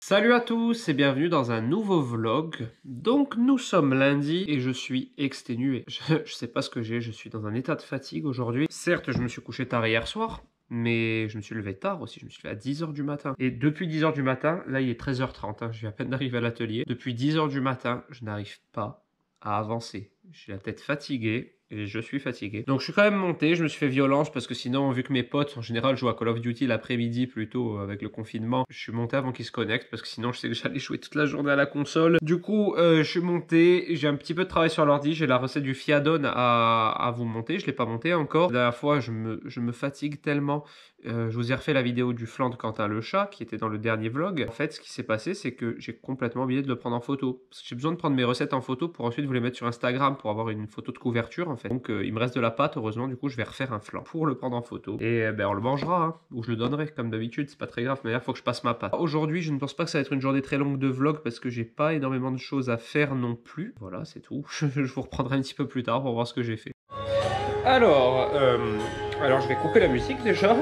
Salut à tous et bienvenue dans un nouveau vlog. Donc nous sommes lundi et je suis exténué. Je sais pas ce que j'ai, je suis dans un état de fatigue aujourd'hui. Certes, je me suis couché tard hier soir, mais je me suis levé tard aussi, je me suis levé à 10h du matin. Et depuis 10h du matin, là il est 13h30, je viens à peine d'arriver à l'atelier. Depuis 10h du matin, je n'arrive pas à avancer. J'ai la tête fatiguée. Et je suis fatigué. Donc je suis quand même monté, je me suis fait violence parce que sinon, vu que mes potes en général jouent à Call of Duty l'après-midi plutôt avec le confinement, je suis monté avant qu'ils se connectent parce que sinon je sais que j'allais jouer toute la journée à la console. Du coup, je suis monté, j'ai un petit peu de travail sur l'ordi, j'ai la recette du fiadone à vous monter, je l'ai pas monté encore. La dernière fois, je me fatigue tellement. Je vous ai refait la vidéo du flanc de Quentin le chat qui était dans le dernier vlog. En fait, ce qui s'est passé, c'est que j'ai complètement oublié de le prendre en photo. Parce que j'ai besoin de prendre mes recettes en photo pour ensuite vous les mettre sur Instagram pour avoir une photo de couverture en fait. Donc il me reste de la pâte, heureusement, du coup je vais refaire un flanc pour le prendre en photo. Et ben on le mangera, hein, ou je le donnerai comme d'habitude, c'est pas très grave, mais là il faut que je passe ma pâte. Aujourd'hui, je ne pense pas que ça va être une journée très longue de vlog parce que j'ai pas énormément de choses à faire non plus. Voilà, c'est tout. Je vous reprendrai un petit peu plus tard pour voir ce que j'ai fait. Alors je vais couper la musique déjà.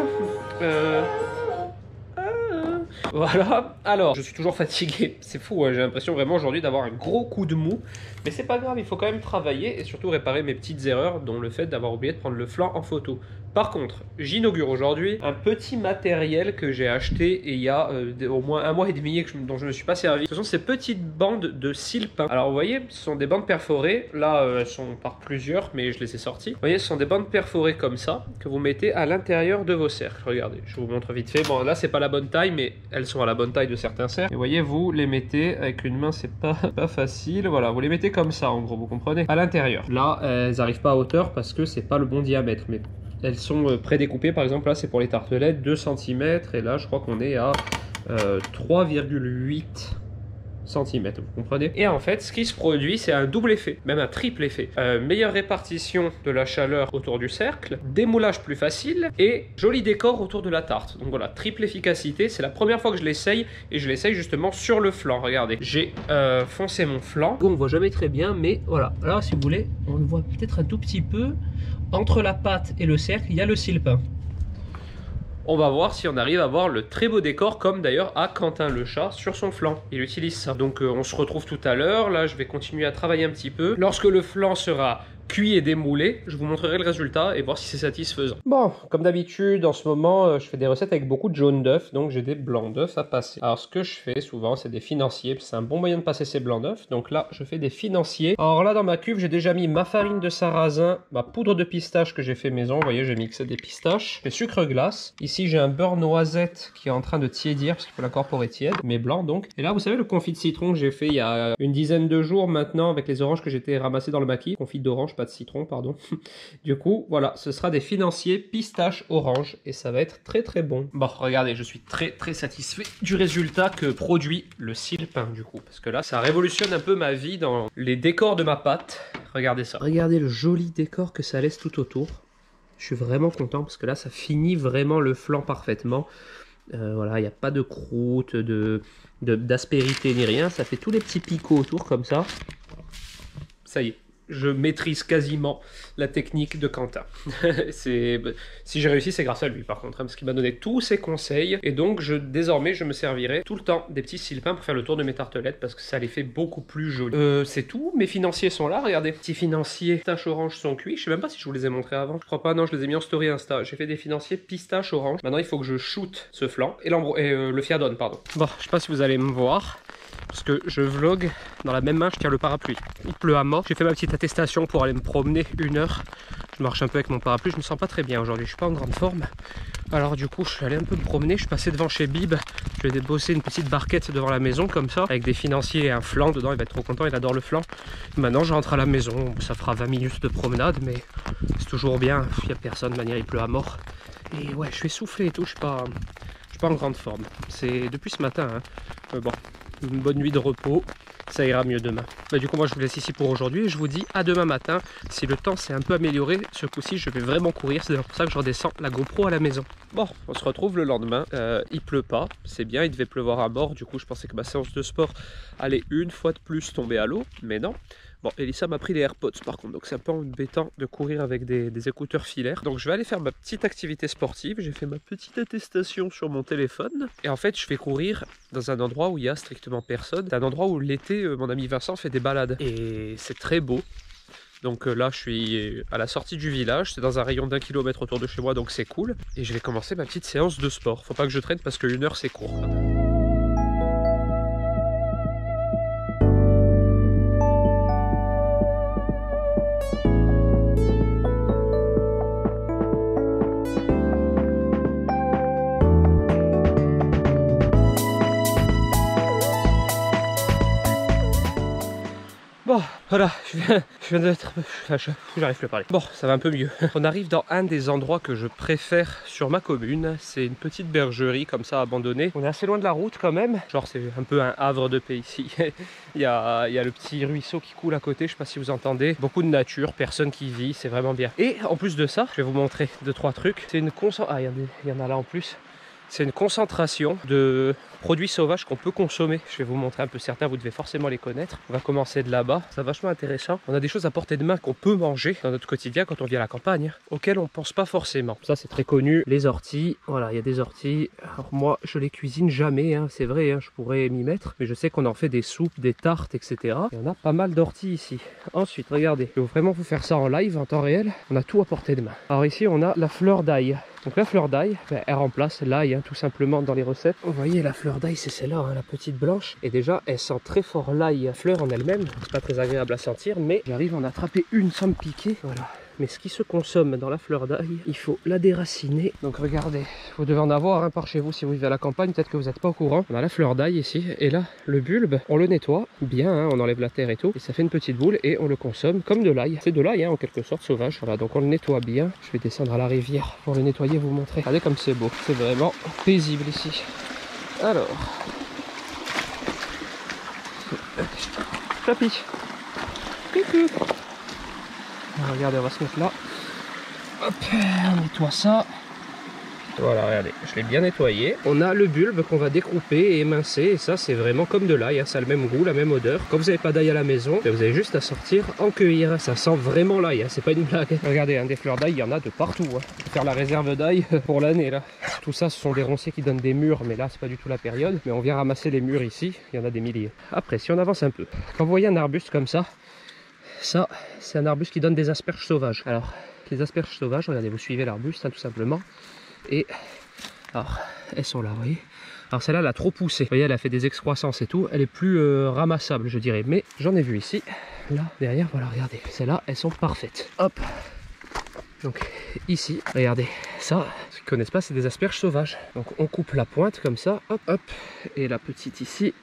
Voilà, alors je suis toujours fatigué, c'est fou, hein. J'ai l'impression vraiment aujourd'hui d'avoir un gros coup de mou. Mais c'est pas grave, il faut quand même travailler et surtout réparer mes petites erreurs, dont le fait d'avoir oublié de prendre le flanc en photo. Par contre, j'inaugure aujourd'hui un petit matériel que j'ai acheté il y a au moins 1 mois et demi dont je ne me suis pas servi. Ce sont ces petites bandes de cils peints. Alors vous voyez, ce sont des bandes perforées. Là, elles sont par plusieurs, mais je les ai sorties. Vous voyez, ce sont des bandes perforées comme ça que vous mettez à l'intérieur de vos cercles. Regardez, je vous montre vite fait. Bon, là, c'est pas la bonne taille, mais elles sont à la bonne taille de certains cercles. Et vous voyez, vous les mettez avec une main, c'est pas facile. Voilà, vous les mettez comme ça, en gros, vous comprenez? À l'intérieur. Là, elles n'arrivent pas à hauteur parce que c'est pas le bon diamètre, mais elles sont prédécoupées, par exemple là c'est pour les tartelettes 2 cm et là je crois qu'on est à 3,8 cm, vous comprenez? Et en fait ce qui se produit c'est un double effet, même un triple effet. Meilleure répartition de la chaleur autour du cercle, démoulage plus facile et joli décor autour de la tarte. Donc voilà, triple efficacité, c'est la première fois que je l'essaye et je l'essaye justement sur le flanc. Regardez, j'ai foncé mon flanc. On ne voit jamais très bien mais voilà, là si vous voulez on le voit peut-être un tout petit peu. Entre la pâte et le cercle, il y a le cils peint. On va voir si on arrive à voir le très beau décor, comme d'ailleurs à Quentin le chat sur son flanc. Il utilise ça. Donc on se retrouve tout à l'heure. Là, je vais continuer à travailler un petit peu. Lorsque le flanc sera cuit et démoulé, je vous montrerai le résultat et voir si c'est satisfaisant. Bon, comme d'habitude, en ce moment, je fais des recettes avec beaucoup de jaune d'œuf, donc j'ai des blancs d'œuf à passer. Alors ce que je fais souvent, c'est des financiers, c'est un bon moyen de passer ces blancs d'œuf. Donc là, je fais des financiers. Alors là, dans ma cuve, j'ai déjà mis ma farine de sarrasin, ma poudre de pistache que j'ai fait maison. Vous voyez, j'ai mixé des pistaches, des sucre glace. Ici, j'ai un beurre noisette qui est en train de tiédir, parce qu'il faut l'incorporer tiède, mais blanc donc. Et là, vous savez, le confit de citron que j'ai fait il y a une dizaine de jours maintenant, avec les oranges que j'étais ramassées dans le maquis, confit d'orange, pas de citron, pardon. Du coup, voilà, ce sera des financiers pistache orange et ça va être très très bon. Bon, regardez, je suis très satisfait du résultat que produit le cils peint du coup, parce que là, ça révolutionne un peu ma vie dans les décors de ma pâte. Regardez ça. Regardez le joli décor que ça laisse tout autour. Je suis vraiment content parce que là, ça finit vraiment le flanc parfaitement. Voilà, il n'y a pas de croûte, d'aspérité ni rien. Ça fait tous les petits picots autour comme ça. Ça y est. Je maîtrise quasiment la technique de Quentin. Si j'ai réussi, c'est grâce à lui par contre, hein, parce qu'il m'a donné tous ses conseils. Et donc, désormais, je me servirai tout le temps des petits cils peints pour faire le tour de mes tartelettes, parce que ça les fait beaucoup plus jolies. C'est tout, mes financiers sont là, regardez. Petits financiers pistache orange sont cuits. Je sais même pas si je vous les ai montrés avant. Je crois pas, non, je les ai mis en story Insta. J'ai fait des financiers pistache orange. Maintenant, il faut que je shoote ce flanc et le fiadone, pardon. Bon, je sais pas si vous allez me voir. Parce que je vlog, dans la même main je tiens le parapluie. Il pleut à mort, j'ai fait ma petite attestation pour aller me promener 1 heure. Je marche un peu avec mon parapluie, je me sens pas très bien aujourd'hui, je suis pas en grande forme. Alors du coup je suis allé un peu me promener, je suis passé devant chez Bib. Je vais bosser une petite barquette devant la maison comme ça, avec des financiers et un flan dedans, il va être trop content, il adore le flan. Maintenant je rentre à la maison, ça fera 20 minutes de promenade mais c'est toujours bien, il n'y a personne, de manière il pleut à mort. Et ouais je suis essoufflé et tout, je suis pas en grande forme. C'est depuis ce matin, hein. Bon. Une bonne nuit de repos, ça ira mieux demain. Bah, du coup moi je vous laisse ici pour aujourd'hui et je vous dis à demain matin. Si le temps s'est un peu amélioré, ce coup-ci je vais vraiment courir, c'est pour ça que je redescends la GoPro à la maison. Bon, on se retrouve le lendemain, il pleut pas, c'est bien, il devait pleuvoir à mort, du coup je pensais que ma séance de sport allait une fois de plus tomber à l'eau, mais non. Bon, Elissa m'a pris les AirPods par contre, donc c'est un peu embêtant de courir avec des écouteurs filaires. Donc je vais aller faire ma petite activité sportive. J'ai fait ma petite attestation sur mon téléphone. Et en fait, je vais courir dans un endroit où il y a strictement personne. C'est un endroit où l'été, mon ami Vincent fait des balades. Et c'est très beau. Donc là, je suis à la sortie du village. C'est dans un rayon d'1 kilomètre autour de chez moi, donc c'est cool. Et je vais commencer ma petite séance de sport. Faut pas que je traîne parce que 1 heure, c'est court. Bon, voilà, je viens d'être... J'arrive plus à parler. Bon, ça va un peu mieux. On arrive dans un des endroits que je préfère sur ma commune. C'est une petite bergerie comme ça abandonnée. On est assez loin de la route quand même. Genre c'est un peu un havre de paix ici. il y a le petit ruisseau qui coule à côté, je sais pas si vous entendez. Beaucoup de nature, personne qui vit, c'est vraiment bien. Et en plus de ça, je vais vous montrer 2-3 trucs. C'est une concentration... Ah, il y en a là en plus. C'est une concentration de produits sauvages qu'on peut consommer. Je vais vous montrer un peu certains, vous devez forcément les connaître. On va commencer de là-bas, c'est vachement intéressant. On a des choses à portée de main qu'on peut manger dans notre quotidien quand on vit à la campagne, auxquelles on ne pense pas forcément. Ça c'est très connu, les orties. Voilà, il y a des orties. Alors moi, je les cuisine jamais, hein, c'est vrai, hein, je pourrais m'y mettre. Mais je sais qu'on en fait des soupes, des tartes, etc. Et on a pas mal d'orties ici. Ensuite, regardez, je vais vraiment vous faire ça en live, en temps réel. On a tout à portée de main. Alors ici, on a la fleur d'ail. Donc la fleur d'ail, elle remplace l'ail, hein, tout simplement dans les recettes. Vous voyez, la fleur d'ail, c'est celle-là, hein, la petite blanche. Et déjà, elle sent très fort l'ail, la fleur en elle-même. C'est pas très agréable à sentir, mais j'arrive à en attraper une sans me piquer. Voilà. Mais ce qui se consomme dans la fleur d'ail, il faut la déraciner. Donc regardez, vous devez en avoir un par chez vous si vous vivez à la campagne, peut-être que vous n'êtes pas au courant. On a la fleur d'ail ici, et là, le bulbe, on le nettoie bien, hein, on enlève la terre et tout, et ça fait une petite boule, et on le consomme comme de l'ail. C'est de l'ail, hein, en quelque sorte, sauvage. Voilà, donc on le nettoie bien. Je vais descendre à la rivière pour le nettoyer, vous montrer. Regardez comme c'est beau, c'est vraiment paisible ici. Alors... Chapi. Coucou. Regardez, on va se mettre là. Hop, on nettoie ça. Voilà, regardez, je l'ai bien nettoyé. On a le bulbe qu'on va découper et émincer. Et ça, c'est vraiment comme de l'ail. Hein. Ça a le même goût, la même odeur. Quand vous n'avez pas d'ail à la maison, vous avez juste à sortir, en cueillir. Ça sent vraiment l'ail. Hein. C'est pas une blague. Regardez, hein, des fleurs d'ail, il y en a de partout. Hein. Faire la réserve d'ail pour l'année, là. Tout ça, ce sont des ronciers qui donnent des mûres. Mais là, c'est pas du tout la période. Mais on vient ramasser les mûres ici. Il y en a des milliers. Après, si on avance un peu, quand vous voyez un arbuste comme ça, c'est un arbuste qui donne des asperges sauvages. Alors, les asperges sauvages, regardez, vous suivez l'arbuste, hein, tout simplement. Et alors, elles sont là, vous voyez. Alors celle-là, elle a trop poussé. Vous voyez, elle a fait des excroissances et tout. Elle est plus ramassable, je dirais. Mais j'en ai vu ici. Là, derrière, voilà, regardez. Celles-là, elles sont parfaites. Hop. Donc ici, regardez. Ça, ceux qui ne connaissent pas, c'est des asperges sauvages. Donc on coupe la pointe comme ça. Hop, hop. Et la petite ici.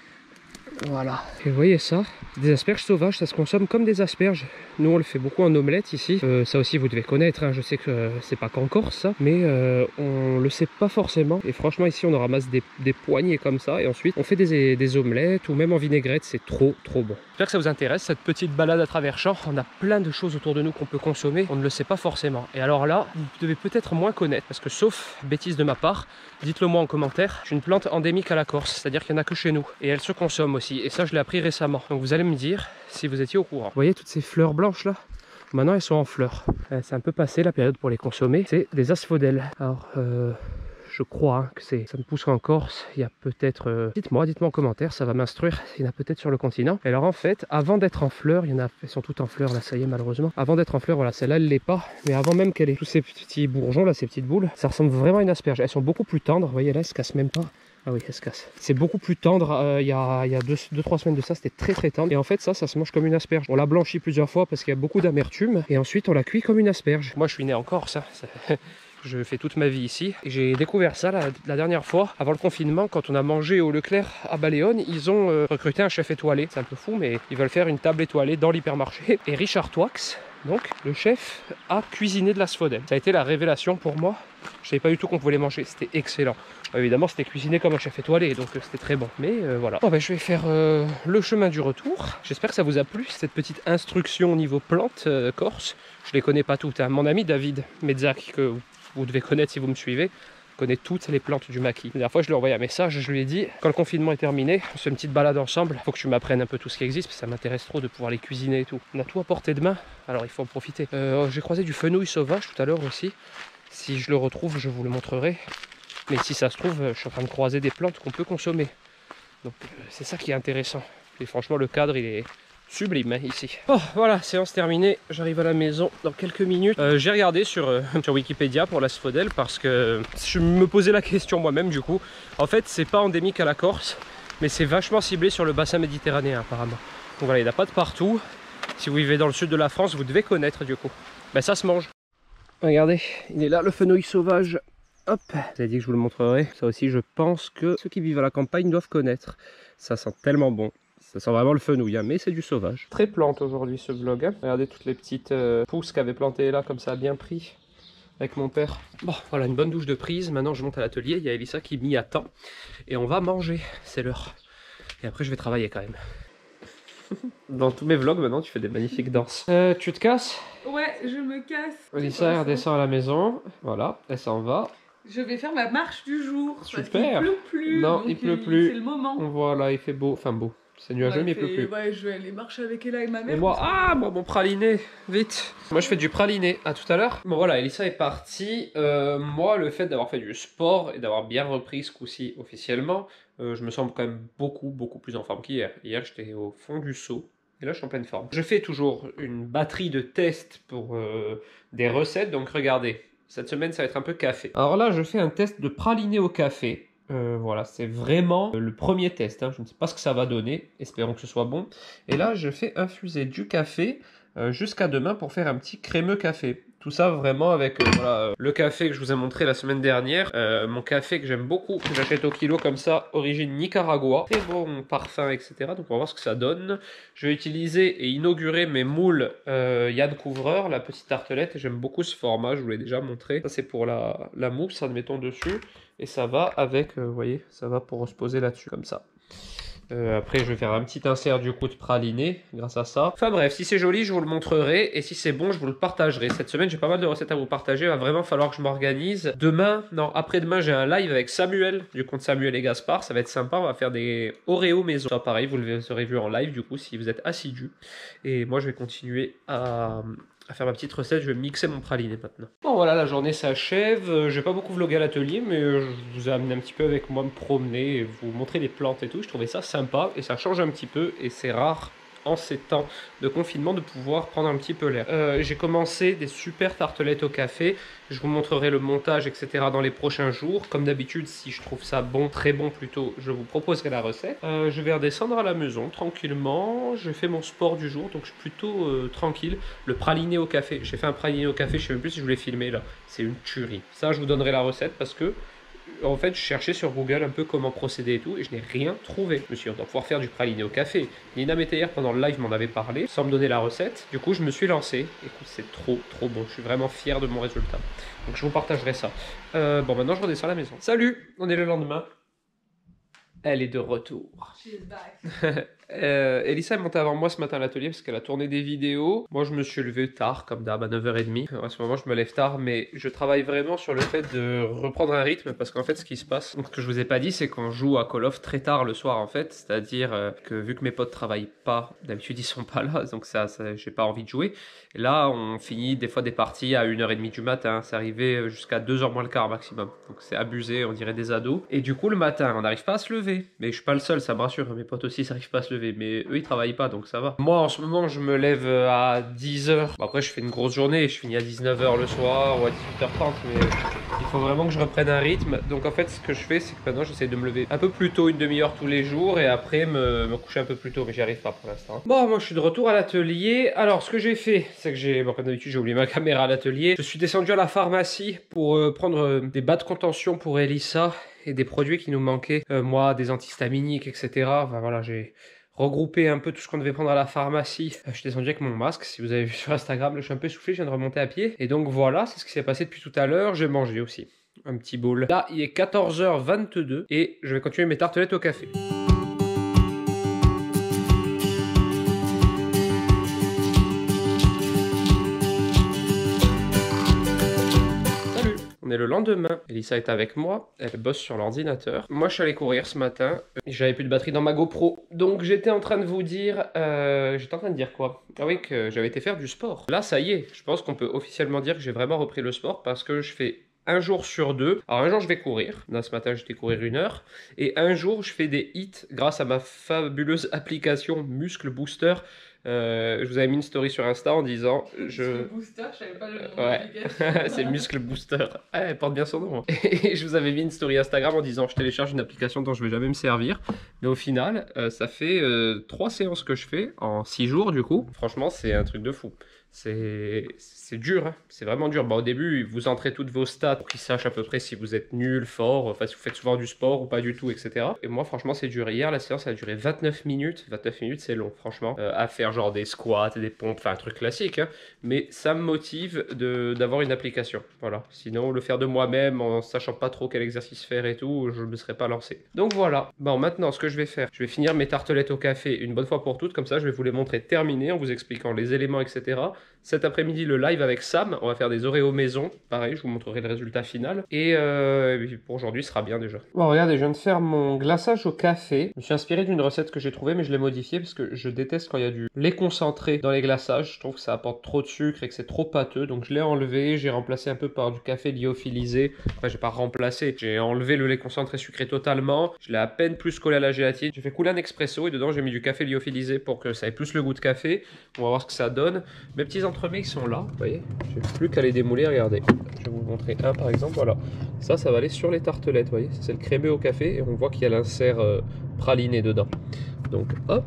Voilà, et vous voyez ça, des asperges sauvages, ça se consomme comme des asperges. Nous on le fait beaucoup en omelette ici, ça aussi vous devez connaître, hein. Je sais que c'est pas qu'en Corse ça, mais on le sait pas forcément. Et franchement ici on en ramasse des poignées comme ça, et ensuite on fait des omelettes ou même en vinaigrette, c'est trop bon. J'espère que ça vous intéresse, cette petite balade à travers champs. On a plein de choses autour de nous qu'on peut consommer, on ne le sait pas forcément. Et alors là, vous devez peut-être moins connaître, parce que sauf bêtise de ma part, dites-le moi en commentaire, c'est une plante endémique à la Corse, c'est-à-dire qu'il n'y en a que chez nous, et elle se consomme aussi. Et ça je l'ai appris récemment, donc vous allez me dire si vous étiez au courant. Vous voyez toutes ces fleurs blanches là, maintenant elles sont en fleurs. C'est un peu passé la période pour les consommer. C'est des asphodèles. Alors je crois hein, que ça ne pousse qu'en Corse. Il y a peut-être, dites-moi en commentaire, ça va m'instruire. Il y en a peut-être sur le continent. Et alors en fait, avant d'être en fleurs, il y en a, elles sont toutes en fleurs là, ça y est malheureusement. Avant d'être en fleurs, voilà, celle-là elle l'est pas. Mais avant même qu'elle ait tous ces petits bourgeons là, ces petites boules, ça ressemble vraiment à une asperge. Elles sont beaucoup plus tendres. Vous voyez là, elles se cassent même pas. Ah oui, elle se casse. C'est beaucoup plus tendre. Il y a 2-3 semaines de ça, c'était très tendre. Et en fait, ça se mange comme une asperge. On l'a blanchi plusieurs fois parce qu'il y a beaucoup d'amertume. Et ensuite, on la cuit comme une asperge. Moi, je suis né en Corse. Je fais toute ma vie ici. Et j'ai découvert ça la dernière fois, avant le confinement, quand on a mangé au Leclerc à Baléone. Ils ont recruté un chef étoilé. C'est un peu fou, mais ils veulent faire une table étoilée dans l'hypermarché. Et Richard Toix, donc le chef, a cuisiné de l'asphodèle. Ça a été la révélation pour moi. Je savais pas du tout qu'on pouvait les manger. C'était excellent. Évidemment, c'était cuisiné comme un chef étoilé, donc c'était très bon. Mais voilà. Bon, ben, je vais faire le chemin du retour. J'espère que ça vous a plu, cette petite instruction au niveau plantes corse. Je les connais pas toutes. Hein. Mon ami David Mezzac, que vous devez connaître si vous me suivez, connaît toutes les plantes du maquis. La dernière fois, je lui ai envoyé un message, je lui ai dit, quand le confinement est terminé, on se fait une petite balade ensemble. Faut que tu m'apprennes un peu tout ce qui existe, parce que ça m'intéresse trop de pouvoir les cuisiner et tout. On a tout à portée de main, alors il faut en profiter. J'ai croisé du fenouil sauvage tout à l'heure aussi. Si je le retrouve, je vous le montrerai. Mais si ça se trouve, je suis en train de croiser des plantes qu'on peut consommer. Donc c'est ça qui est intéressant. Et franchement, le cadre, il est sublime hein, ici. Oh voilà, séance terminée, j'arrive à la maison dans quelques minutes. J'ai regardé sur Wikipédia pour l'asphodèle parce que je me posais la question moi-même du coup. En fait, c'est pas endémique à la Corse, mais c'est vachement ciblé sur le bassin méditerranéen apparemment. Donc voilà, il n'y en a pas de partout. Si vous vivez dans le sud de la France, vous devez connaître du coup. Ben ça se mange. Regardez, il est là le fenouil sauvage. Hop, j'avais dit que je vous le montrerai. Ça aussi, je pense que ceux qui vivent à la campagne doivent connaître. Ça sent tellement bon. Ça sent vraiment le fenouil, hein, mais c'est du sauvage. Très plante aujourd'hui ce vlog. Hein. Regardez toutes les petites pousses qu'avait plantées là, comme ça a bien pris avec mon père. Bon, voilà une bonne douche de prise. Maintenant, je monte à l'atelier. Il y a Elissa qui m'y attend. Et on va manger. C'est l'heure. Et après, je vais travailler quand même. Dans tous mes vlogs, maintenant, tu fais des magnifiques danses. Tu te casses? Ouais, je me casse. Elissa, elle redescend à la maison. Voilà, elle s'en va. Je vais faire ma marche du jour. Super. Parce qu'il pleut plus. Non, il pleut plus. C'est le moment. Voilà, il fait beau. Enfin beau. C'est nuageux, mais il pleut plus. Ouais, je vais aller marcher avec Ella et ma mère. Et moi, moi, mon praliné, vite. Moi, je fais du praliné. À tout à l'heure. Bon, voilà, Elissa est partie. Moi, le fait d'avoir fait du sport et d'avoir bien repris ce coup-ci officiellement, je me sens quand même beaucoup plus en forme qu'hier. Hier, j'étais au fond du seau. Et là, je suis en pleine forme. Je fais toujours une batterie de tests pour des recettes. Donc, regardez. Cette semaine, ça va être un peu café. Alors là, je fais un test de praliné au café. Voilà, c'est vraiment le premier test. Hein. Je ne sais pas ce que ça va donner. Espérons que ce soit bon. Et là, je fais infuser du café jusqu'à demain pour faire un petit crémeux café. Tout ça vraiment avec voilà, le café que je vous ai montré la semaine dernière. Mon café que j'aime beaucoup, que j'achète au kilo comme ça, origine Nicaragua. Très bon parfum, etc. Donc on va voir ce que ça donne. Je vais utiliser et inaugurer mes moules Yann Couvreur, la petite tartelette. J'aime beaucoup ce format, je vous l'ai déjà montré. Ça c'est pour la mousse, admettons dessus. Et ça va avec, vous voyez, ça va pour se poser là-dessus comme ça. Après, je vais faire un petit insert du coup de praliné grâce à ça. Enfin bref, si c'est joli, je vous le montrerai. Et si c'est bon, je vous le partagerai. Cette semaine, j'ai pas mal de recettes à vous partager. Il va vraiment falloir que je m'organise. Demain, non, après-demain, j'ai un live avec Samuel, du compte Samuel et Gaspard. Ça va être sympa. On va faire des Oreo maison. Ça, pareil, vous le aurez vu en live du coup si vous êtes assidus. Et moi, je vais continuer à faire ma petite recette, je vais mixer mon praliné maintenant. Bon voilà, la journée s'achève. Je vais pas beaucoup vlogger à l'atelier, mais je vous ai amené un petit peu avec moi me promener et vous montrer les plantes et tout. Je trouvais ça sympa et ça change un petit peu et c'est rare en ces temps de confinement de pouvoir prendre un petit peu l'air. J'ai commencé des super tartelettes au café. Je vous montrerai le montage, etc. dans les prochains jours. Comme d'habitude, si je trouve ça bon, très bon plutôt, je vous proposerai la recette. Je vais redescendre à la maison tranquillement. Je fais mon sport du jour, donc je suis plutôt tranquille. Le praliné au café. J'ai fait un praliné au café, je sais même plus si je vous l'ai filmé là. C'est une tuerie. Ça, je vous donnerai la recette parce que en fait, je cherchais sur Google un peu comment procéder et tout, et je n'ai rien trouvé. Je me suis dit, on doit pouvoir faire du praliné au café. Nina Métayer, pendant le live, m'en avait parlé, sans me donner la recette. Du coup, je me suis lancé. Écoute, c'est trop bon. Je suis vraiment fier de mon résultat. Donc, je vous partagerai ça. Bon, maintenant, je redescends à la maison. Salut, on est le lendemain. Elle est de retour. She's back. Elissa est montée avant moi ce matin à l'atelier parce qu'elle a tourné des vidéos. Moi je me suis levé tard comme d'hab à 9h30. À ce moment je me lève tard mais je travaille vraiment sur le fait de reprendre un rythme parce qu'en fait ce qui se passe, ce que je vous ai pas dit c'est qu'on joue à Call of très tard le soir en fait. C'est-à-dire que vu que mes potes travaillent pas, d'habitude ils sont pas là donc ça j'ai pas envie de jouer. Et là on finit des fois des parties à 1h30 du matin. C'est arrivé jusqu'à 2h moins le quart maximum. Donc c'est abusé, on dirait des ados. Et du coup le matin on n'arrive pas à se lever. Mais je suis pas le seul, ça me rassure. Mes potes aussi s'arrivent pas à se lever. Mais eux ils travaillent pas donc ça va. Moi en ce moment je me lève à 10h. Bon, après je fais une grosse journée, je finis à 19h le soir ou à 18h30 mais il faut vraiment que je reprenne un rythme. Donc en fait ce que je fais c'est que maintenant j'essaie de me lever un peu plus tôt, une demi-heure tous les jours et après me coucher un peu plus tôt mais j'y arrive pas pour l'instant. Bon moi je suis de retour à l'atelier. Alors ce que j'ai fait c'est que bon, comme d'habitude j'ai oublié ma caméra à l'atelier. Je suis descendu à la pharmacie pour prendre des bas de contention pour Elissa et des produits qui nous manquaient. Moi des antihistaminiques etc. Enfin voilà j'ai regrouper un peu tout ce qu'on devait prendre à la pharmacie. Je suis descendu avec mon masque, si vous avez vu sur Instagram, là, je suis un peu soufflé, je viens de remonter à pied. Et donc voilà, c'est ce qui s'est passé depuis tout à l'heure. J'ai mangé aussi un petit bowl. Là, il est 14h22 et je vais continuer mes tartelettes au café. On est le lendemain. Elissa est avec moi. Elle bosse sur l'ordinateur. Moi, je suis allé courir ce matin. J'avais plus de batterie dans ma GoPro. Donc, j'étais en train de vous dire... J'étais en train de dire quoi? Ah oui, que j'avais été faire du sport. Là, ça y est. Je pense qu'on peut officiellement dire que j'ai vraiment repris le sport parce que je fais... un jour sur deux. Alors un jour je vais courir. Là ce matin j'étais courir 1 heure. Et un jour je fais des hits grâce à ma fabuleuse application Muscle Booster. Je vous avais mis une story sur Insta en disant Muscle Booster, je savais pas le nom de Ouais, l'application. c'est Muscle Booster. Ah, elle porte bien son nom. Et je vous avais mis une story Instagram en disant je télécharge une application dont je vais jamais me servir. Mais au final, ça fait 3 séances que je fais en 6 jours du coup. Franchement, c'est un truc de fou. C'est dur, hein. C'est vraiment dur. Au début, vous entrez toutes vos stats pour qu'ils sachent à peu près si vous êtes nul, fort, enfin si vous faites souvent du sport ou pas du tout, etc. Et moi, franchement, c'est dur. Hier, la séance a duré 29 minutes. 29 minutes, c'est long, franchement. À faire genre des squats, des pompes, enfin un truc classique. Hein. Mais ça me motive d'avoir une application. Voilà. Sinon, le faire de moi-même en sachant pas trop quel exercice faire et tout, je ne me serais pas lancé. Donc voilà. Bon, maintenant, ce que je vais faire, je vais finir mes tartelettes au café une bonne fois pour toutes. Comme ça, je vais vous les montrer terminées en vous expliquant les éléments, etc. Cet après-midi, le live avec Sam, on va faire des Oreos maison. Pareil, je vous montrerai le résultat final. Et pour aujourd'hui, ce sera bien déjà. Bon, regardez, je viens de faire mon glaçage au café. Je me suis inspiré d'une recette que j'ai trouvée, mais je l'ai modifiée parce que je déteste quand il y a du lait concentré dans les glaçages. Je trouve que ça apporte trop de sucre et que c'est trop pâteux. Donc je l'ai enlevé, j'ai remplacé un peu par du café lyophilisé. Enfin, j'ai pas remplacé, j'ai enlevé le lait concentré sucré totalement. Je l'ai à peine plus collé à la gélatine. J'ai fait couler un expresso et dedans, j'ai mis du café lyophilisé pour que ça ait plus le goût de café. On va voir ce que ça donne. Mes petits entremets, ils sont là, vous voyez. J'ai plus qu'à les démouler, regardez. Je vais vous montrer un par exemple, voilà. Ça va aller sur les tartelettes, vous voyez. C'est le crémeux au café et on voit qu'il y a l'insert praliné dedans. Donc hop,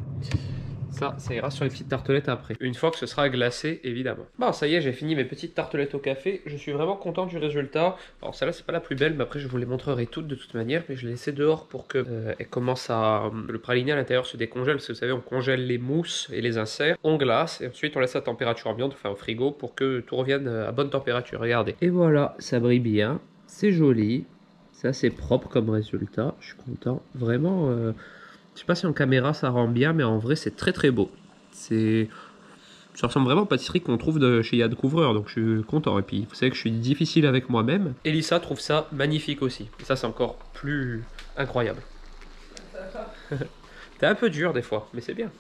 ça ira sur les petites tartelettes après. Une fois que ce sera glacé, évidemment. Bon, ça y est, j'ai fini mes petites tartelettes au café. Je suis vraiment content du résultat. Alors celle-là, c'est pas la plus belle, mais après je vous les montrerai toutes de toute manière. Mais je l'ai laissée dehors pour que elle commence à... le praliné à l'intérieur se décongèle. Parce que vous savez, on congèle les mousses et les inserts. On glace et ensuite on laisse à température ambiante, enfin au frigo, pour que tout revienne à bonne température. Regardez. Et voilà, ça brille bien. C'est joli. C'est assez propre comme résultat. Je suis content. Vraiment... je sais pas si en caméra ça rend bien, mais en vrai c'est très très beau. Ça ressemble vraiment aux pâtisseries qu'on trouve chez Yad Couvreur, donc je suis content. Et puis vous savez que je suis difficile avec moi-même. Elissa trouve ça magnifique aussi. Et ça c'est encore plus incroyable. T'es un peu dur des fois, mais c'est bien.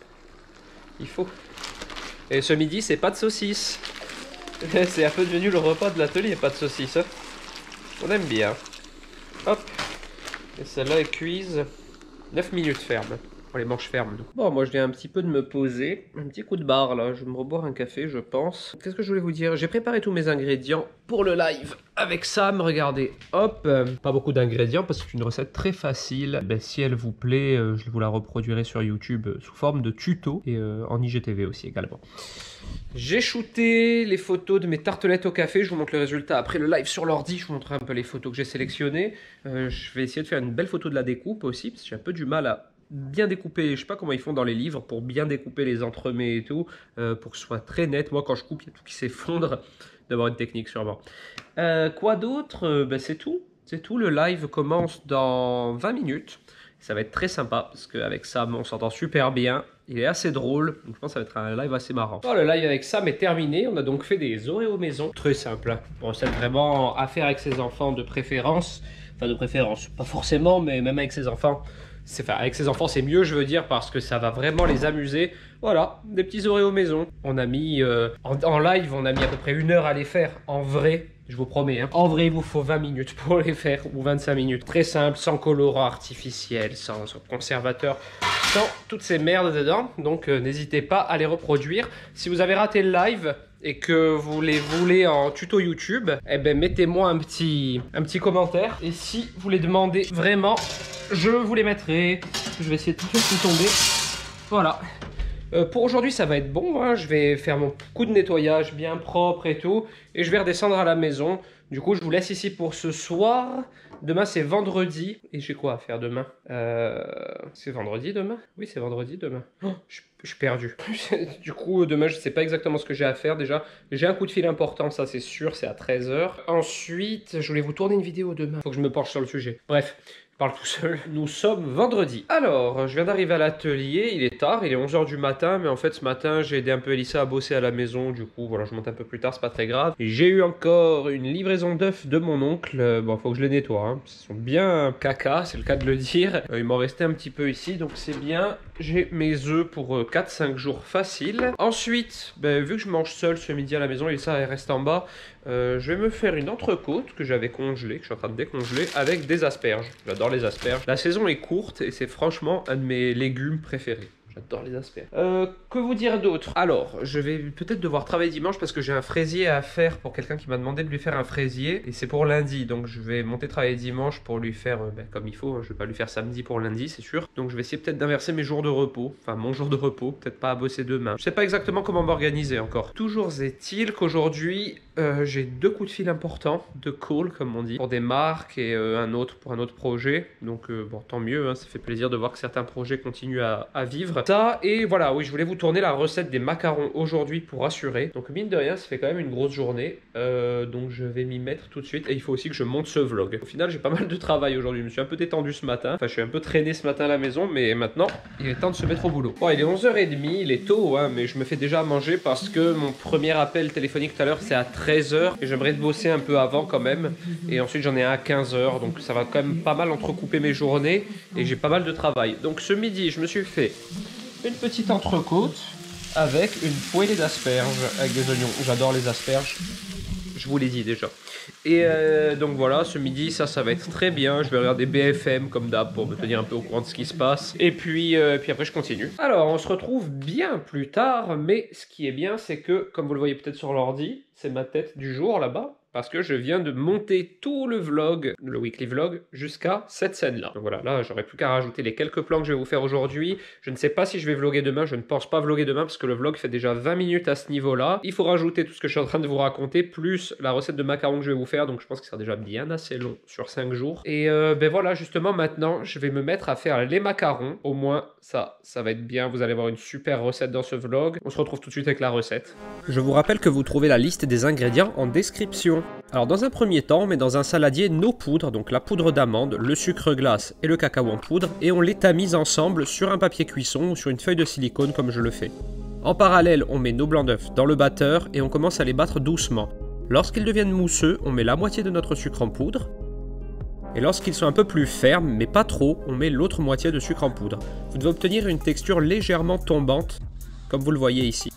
Il faut. Et ce midi c'est pas de saucisse. C'est un peu devenu le repas de l'atelier, pas de saucisse. Hein. On aime bien. Hop. Et celle-là est cuise. 9 minutes ferme. On les mange fermes. Donc. Bon, moi je viens un petit peu de me poser. Un petit coup de barre là. Je vais me reboire un café, je pense. Qu'est-ce que je voulais vous dire? J'ai préparé tous mes ingrédients pour le live avec Sam. Regardez. Hop. Pas beaucoup d'ingrédients parce que c'est une recette très facile. Ben, si elle vous plaît, je vous la reproduirai sur YouTube sous forme de tuto et en IGTV aussi également. J'ai shooté les photos de mes tartelettes au café. Je vous montre le résultat après le live sur l'ordi. Je vous montrerai un peu les photos que j'ai sélectionnées. Je vais essayer de faire une belle photo de la découpe aussi parce que j'ai un peu du mal à bien découper. Je sais pas comment ils font dans les livres pour bien découper les entremets et tout, pour que ce soit très net. Moi, quand je coupe, il y a tout qui s'effondre. D'avoir une technique sûrement. Quoi d'autre? Ben, c'est tout. C'est tout. Le live commence dans 20 minutes. Ça va être très sympa parce qu'avec Sam, on s'entend super bien. Il est assez drôle, donc je pense que ça va être un live assez marrant. Bon, le live avec Sam est terminé. On a donc fait des Oreos maison. Très simple. Hein. Bon, c'est vraiment à faire avec ses enfants de préférence. Enfin, de préférence, pas forcément, mais même avec ses enfants. Enfin, avec ses enfants, c'est mieux, je veux dire, parce que ça va vraiment les amuser. Voilà, des petits Oreos maison. On a mis, en live, on a mis à peu près 1 heure à les faire. En vrai, je vous promets, hein. En vrai, il vous faut 20 minutes pour les faire, ou 25 minutes. Très simple, sans colorant artificiel, sans conservateur, sans toutes ces merdes dedans. Donc, n'hésitez pas à les reproduire. Si vous avez raté le live et que vous les voulez en tuto YouTube, eh ben, mettez-moi un petit commentaire. Et si vous les demandez vraiment, je vous les mettrai. Je vais essayer de tout faire tout tomber. Voilà. Pour aujourd'hui, ça va être bon. Hein. Je vais faire mon coup de nettoyage bien propre et tout. Et je vais redescendre à la maison. Du coup, je vous laisse ici pour ce soir. Demain, c'est vendredi. Et j'ai quoi à faire demain? C'est vendredi demain? Oui, c'est vendredi demain. Oh, je suis perdu. Du coup, demain, je ne sais pas exactement ce que j'ai à faire. Déjà, j'ai un coup de fil important, ça c'est sûr. C'est à 13 h. Ensuite, je voulais vous tourner une vidéo demain. Faut que je me penche sur le sujet. Bref. parle tout seul. Nous sommes vendredi. Alors, je viens d'arriver à l'atelier, il est tard, il est 11 h du matin, mais en fait ce matin j'ai aidé un peu Elissa à bosser à la maison, du coup voilà, je monte un peu plus tard, c'est pas très grave. Et j'ai eu encore une livraison d'œufs de mon oncle, bon faut que je les nettoie, hein. Ils sont bien caca, c'est le cas de le dire. Il m'en restait un petit peu ici, donc c'est bien. J'ai mes œufs pour 4-5 jours faciles. Ensuite, vu que je mange seul ce midi à la maison, Elissa elle reste en bas, je vais me faire une entrecôte que j'avais congelée, que je suis en train de décongeler, avec des asperges. J'adore les asperges. La saison est courte et c'est franchement un de mes légumes préférés. J'adore les asperges. Que vous dire d'autre? Alors, je vais peut-être devoir travailler dimanche parce que j'ai un fraisier à faire pour quelqu'un qui m'a demandé de lui faire un fraisier. Et c'est pour lundi, donc je vais monter travailler dimanche pour lui faire comme il faut. Je vais pas lui faire samedi pour lundi, c'est sûr. Donc je vais essayer peut-être d'inverser mes jours de repos. Enfin, mon jour de repos, peut-être pas à bosser demain. Je sais pas exactement comment m'organiser encore. Toujours est-il qu'aujourd'hui, j'ai 2 coups de fil importants, 2 calls comme on dit, pour des marques et un autre pour un autre projet. Donc bon, tant mieux, hein, ça fait plaisir de voir que certains projets continuent à vivre. Ça, et voilà, oui, je voulais vous tourner la recette des macarons aujourd'hui pour assurer. Donc mine de rien, ça fait quand même une grosse journée. Donc je vais m'y mettre tout de suite. Et il faut aussi que je monte ce vlog. Au final, j'ai pas mal de travail aujourd'hui. Je me suis un peu détendu ce matin. Enfin, je suis un peu traîné ce matin à la maison, mais maintenant, il est temps de se mettre au boulot. Bon, il est 11 h 30, il est tôt, hein, mais je me fais déjà à manger parce que mon premier appel téléphonique tout à l'heure, c'est à 13 h. Et j'aimerais bosser un peu avant quand même. Et ensuite, j'en ai un à 15 h. Donc ça va quand même pas mal entrecouper mes journées. Et j'ai pas mal de travail. Donc ce midi, je me suis fait une petite entrecôte avec une poêlée d'asperges avec des oignons. J'adore les asperges, je vous l'ai dit déjà. Et donc voilà, ce midi, ça va être très bien. Je vais regarder BFM comme d'hab pour me tenir un peu au courant de ce qui se passe. Et puis après, je continue. Alors, on se retrouve bien plus tard, mais ce qui est bien, c'est que, comme vous le voyez peut-être sur l'ordi, c'est ma tête du jour là-bas. Parce que je viens de monter tout le vlog, le weekly vlog, jusqu'à cette scène-là. Donc voilà, là, j'aurais plus qu'à rajouter les quelques plans que je vais vous faire aujourd'hui. Je ne sais pas si je vais vlogger demain, je ne pense pas vlogger demain parce que le vlog fait déjà 20 minutes à ce niveau-là. Il faut rajouter tout ce que je suis en train de vous raconter, plus la recette de macarons que je vais vous faire, donc je pense que ça sera déjà bien assez long sur 5 jours. Et voilà, justement, maintenant, je vais me mettre à faire les macarons. Au moins, ça va être bien, vous allez avoir une super recette dans ce vlog. On se retrouve tout de suite avec la recette. Je vous rappelle que vous trouvez la liste des ingrédients en description. Alors dans un premier temps, on met dans un saladier nos poudres, donc la poudre d'amande, le sucre glace et le cacao en poudre, et on les tamise ensemble sur un papier cuisson ou sur une feuille de silicone comme je le fais. En parallèle, on met nos blancs d'œufs dans le batteur et on commence à les battre doucement. Lorsqu'ils deviennent mousseux, on met la moitié de notre sucre en poudre. Et lorsqu'ils sont un peu plus fermes, mais pas trop, on met l'autre moitié de sucre en poudre. Vous devez obtenir une texture légèrement tombante, comme vous le voyez ici.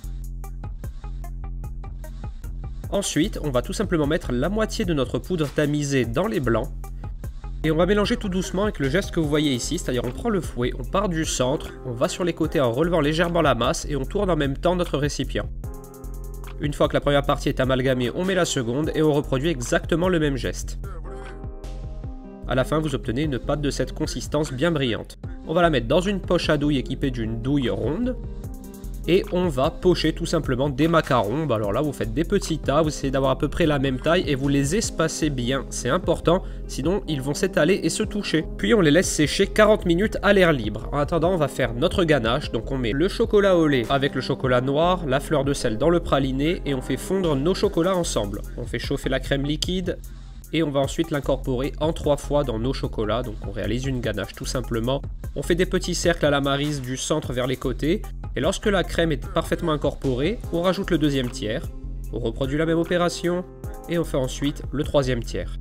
Ensuite, on va tout simplement mettre la moitié de notre poudre tamisée dans les blancs. Et on va mélanger tout doucement avec le geste que vous voyez ici, c'est-à-dire on prend le fouet, on part du centre, on va sur les côtés en relevant légèrement la masse et on tourne en même temps notre récipient. Une fois que la première partie est amalgamée, on met la seconde et on reproduit exactement le même geste. À la fin, vous obtenez une pâte de cette consistance bien brillante. On va la mettre dans une poche à douille équipée d'une douille ronde. Et on va pocher tout simplement des macarons. Alors là, vous faites des petits tas, vous essayez d'avoir à peu près la même taille et vous les espacez bien, c'est important, sinon ils vont s'étaler et se toucher. Puis on les laisse sécher 40 minutes à l'air libre. En attendant, on va faire notre ganache, donc on met le chocolat au lait avec le chocolat noir, la fleur de sel dans le praliné et on fait fondre nos chocolats ensemble. On fait chauffer la crème liquide. Et on va ensuite l'incorporer en 3 fois dans nos chocolats, donc on réalise une ganache tout simplement. On fait des petits cercles à la maryse du centre vers les côtés, et lorsque la crème est parfaitement incorporée, on rajoute le deuxième tiers, on reproduit la même opération, et on fait ensuite le troisième tiers.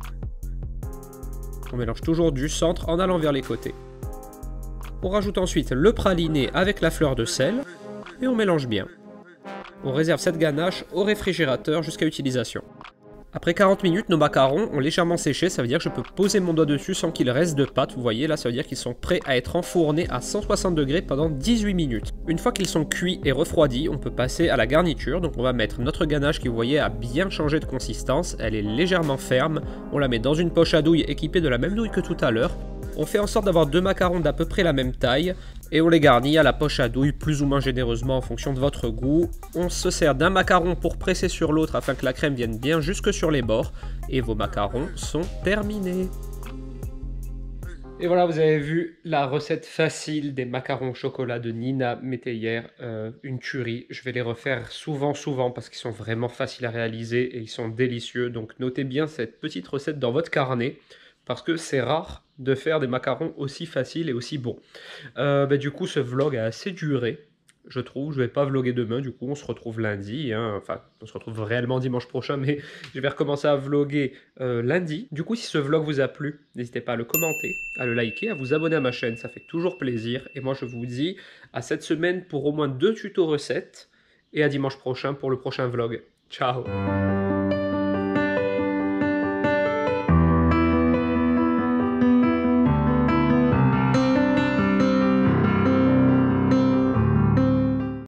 On mélange toujours du centre en allant vers les côtés. On rajoute ensuite le praliné avec la fleur de sel, et on mélange bien. On réserve cette ganache au réfrigérateur jusqu'à utilisation. Après 40 minutes, nos macarons ont légèrement séché, ça veut dire que je peux poser mon doigt dessus sans qu'il reste de pâte. Vous voyez là, ça veut dire qu'ils sont prêts à être enfournés à 160 degrés pendant 18 minutes. Une fois qu'ils sont cuits et refroidis, on peut passer à la garniture. Donc on va mettre notre ganache qui, vous voyez, a bien changé de consistance. Elle est légèrement ferme. On la met dans une poche à douille équipée de la même douille que tout à l'heure. On fait en sorte d'avoir 2 macarons d'à peu près la même taille et on les garnit à la poche à douille plus ou moins généreusement en fonction de votre goût. On se sert d'un macaron pour presser sur l'autre afin que la crème vienne bien jusque sur les bords et vos macarons sont terminés. Et voilà, vous avez vu la recette facile des macarons au chocolat de Nina Métayer, une tuerie. Je vais les refaire souvent parce qu'ils sont vraiment faciles à réaliser et ils sont délicieux. Donc notez bien cette petite recette dans votre carnet. parce que c'est rare de faire des macarons aussi faciles et aussi bons. Du coup, ce vlog a assez duré, je trouve. Je vais pas vlogger demain, du coup on se retrouve lundi, hein. Enfin on se retrouve réellement dimanche prochain, mais je vais recommencer à vlogger lundi. Du coup si ce vlog vous a plu, n'hésitez pas à le commenter, à le liker, à vous abonner à ma chaîne, ça fait toujours plaisir. Et moi je vous dis à cette semaine pour au moins 2 tutos recettes, et à dimanche prochain pour le prochain vlog. Ciao!